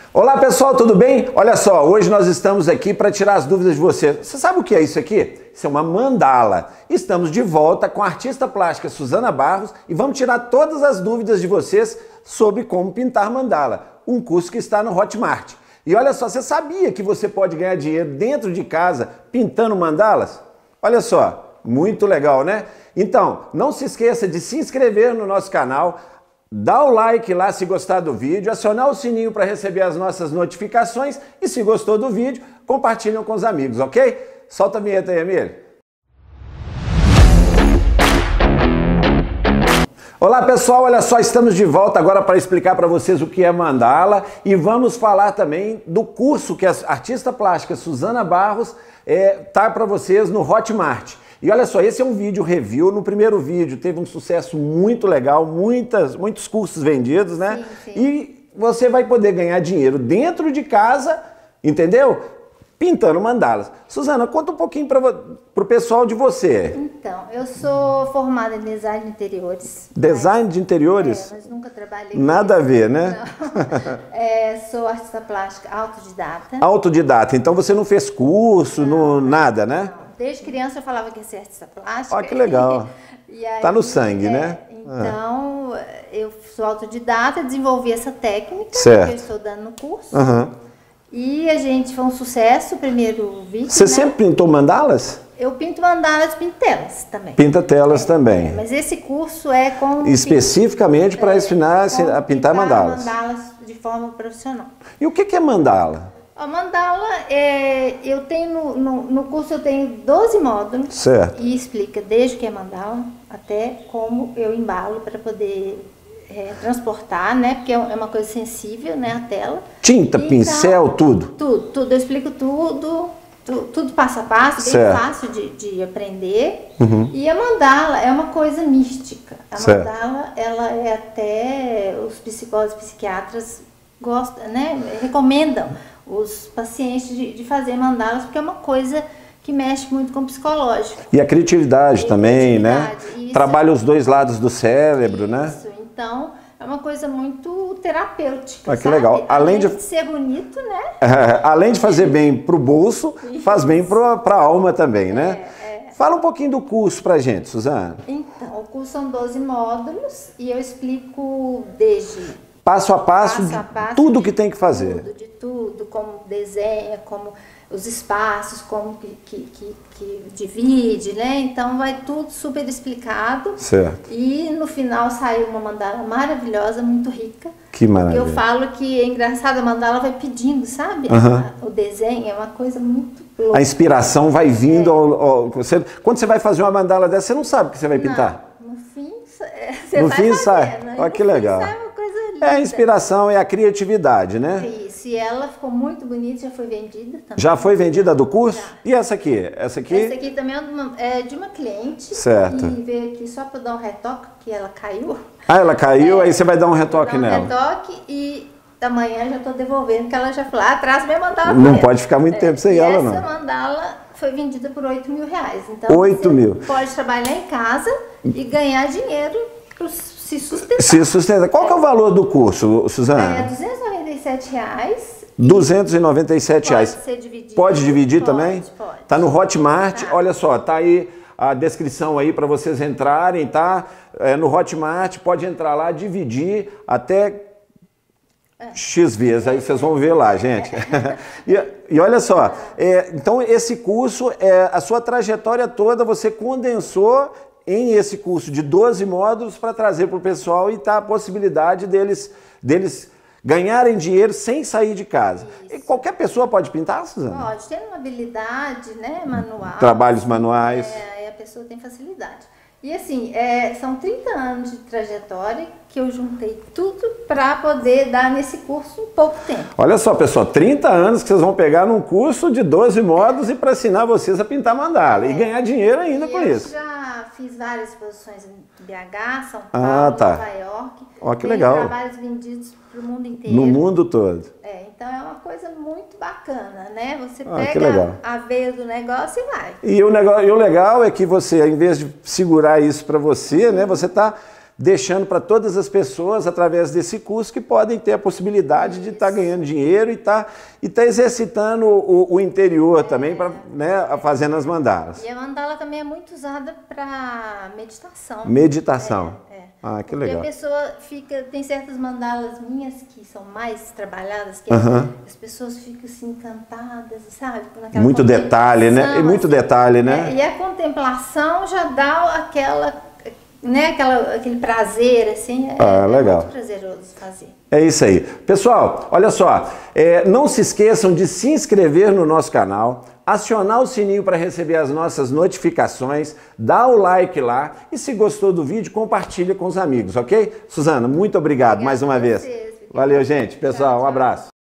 Olá pessoal, tudo bem? Olha só, hoje nós estamos aqui para tirar as dúvidas de você. Você sabe o que é isso aqui? Isso é uma mandala. Estamos de volta com a artista plástica Suzana Barros e vamos tirar todas as dúvidas de vocês sobre como pintar mandala, um curso que está no Hotmart. E olha só, você sabia que você pode ganhar dinheiro dentro de casa pintando mandalas? Olha só, muito legal, né? Então, não se esqueça de se inscrever no nosso canal, dá o like lá se gostar do vídeo, acionar o sininho para receber as nossas notificações e se gostou do vídeo, compartilham com os amigos, ok? Solta a vinheta aí, Emílio. Olá pessoal, olha só, estamos de volta agora para explicar para vocês o que é mandala e vamos falar também do curso que a artista plástica Suzana Barros tá para vocês no Hotmart. E olha só, esse é um vídeo review. No primeiro vídeo teve um sucesso muito legal, muitos cursos vendidos, né? Sim, sim. E você vai poder ganhar dinheiro dentro de casa, entendeu? Pintando mandalas. Suzana, conta um pouquinho para o pessoal de você. Então, eu sou formada em design de interiores. Design de interiores? Mas nunca trabalhei. Nada a ver, né? Sou artista plástica autodidata. Autodidata, então você não fez curso, nada, né? Não. Desde criança eu falava que ia ser artista plástica. Olha que legal. Aí, tá no sangue, né? Então, eu sou autodidata, desenvolvi essa técnica que eu estou dando no curso. E a gente foi um sucesso, o primeiro vídeo. Você sempre pintou mandalas? Eu pinto mandalas, pinto telas também. Pinta telas também. Mas esse curso é com... Especificamente para ensinar a pintar mandalas. Mandalas de forma profissional. E o que é mandala? A mandala, eu tenho no curso eu tenho 12 módulos. Certo. E explica desde o que é mandala até como eu embalo para poder transportar, né? Porque é uma coisa sensível, né? A tela. Tinta, pincel, tudo? Tudo. Eu explico tudo passo a passo, bem fácil de aprender. E a mandala é uma coisa mística. A mandala, ela é até os psicólogos, psiquiatras gostam, né? Recomendam os pacientes de fazer mandalas, porque é uma coisa que mexe muito com o psicológico. E a criatividade também, né? Isso. Trabalha os dois lados do cérebro, né? Isso, então é uma coisa muito terapêutica, que legal. Além de ser bonito, né? Além de fazer bem para o bolso, faz bem para a alma também, né? Fala um pouquinho do curso pra gente, Suzana. Então, o curso são 12 módulos e eu explico desde... Passo a passo, tudo que tem que fazer. De tudo, como desenha, como os espaços, como que divide, né? Então vai tudo super explicado. Certo. E no final saiu uma mandala maravilhosa, muito rica. Que maravilha. Eu falo que é engraçado, a mandala vai pedindo, sabe? O desenho é uma coisa muito louca. A inspiração vai vindo quando você vai fazer uma mandala dessa, você não sabe o que você vai pintar. No fim, você vai fazendo. Olha que legal. A inspiração, a criatividade, né? Isso, e ela ficou muito bonita, já foi vendida também. Já foi vendida do curso? Já. E essa aqui? Essa aqui também é de uma cliente. Certo. E veio aqui só para dar um retoque, que ela caiu. Ah, ela caiu, aí você vai dar um retoque nela. Retoque e amanhã já estou devolvendo, porque ela já falou, traz minha mandala. Não pode ficar muito tempo sem ela, não. Essa mandala foi vendida por R$8 mil. Então, 8 mil. Pode trabalhar em casa e ganhar dinheiro para se sustentar. Se sustentar. Qual que é o valor do curso, Suzana? É R$297. R$297. Pode ser dividido. Pode dividir também? Pode. Tá no Hotmart. Olha só, tá aí a descrição aí para vocês entrarem, tá? No Hotmart, pode entrar lá, dividir até X vezes, aí vocês vão ver lá, gente. E olha só, então esse curso, a sua trajetória toda você condensou em esse curso de 12 módulos para trazer para o pessoal e tá a possibilidade deles ganharem dinheiro sem sair de casa. E qualquer pessoa pode pintar, Suzana? Pode, tendo uma habilidade, né, manual. Trabalhos manuais. Aí a pessoa tem facilidade. E assim, são 30 anos de trajetória que eu juntei tudo para poder dar nesse curso em pouco tempo. Olha só, pessoal, 30 anos que vocês vão pegar num curso de 12 módulos e para ensinar vocês a pintar mandala e ganhar dinheiro ainda com isso. Eu já fiz várias exposições em BH, São Paulo, Nova York. Ó, que legal. Trabalhos vendidos para o mundo inteiro. No mundo todo. Então é uma coisa muito bacana, né? Você pega a veia do negócio e vai. E o legal é que você, ao invés de segurar isso para você, né, você está deixando para todas as pessoas, através desse curso, que podem ter a possibilidade de estar ganhando dinheiro e tá exercitando o interior também, para, né, fazendo as mandalas. E a mandala também é muito usada para meditação. Meditação. Ah, que legal. Porque a pessoa tem certas mandalas minhas que são mais trabalhadas, que as pessoas ficam assim encantadas, sabe? Muito detalhe, né? E muito detalhe, né? E a contemplação já dá aquele prazer, assim, legal. Muito prazeroso fazer. É isso aí. Pessoal, olha só, não se esqueçam de se inscrever no nosso canal, acionar o sininho para receber as nossas notificações, dá o like lá e se gostou do vídeo, compartilha com os amigos, ok? Suzana, muito obrigado mais uma vez. Valeu, gente. Pessoal, um abraço.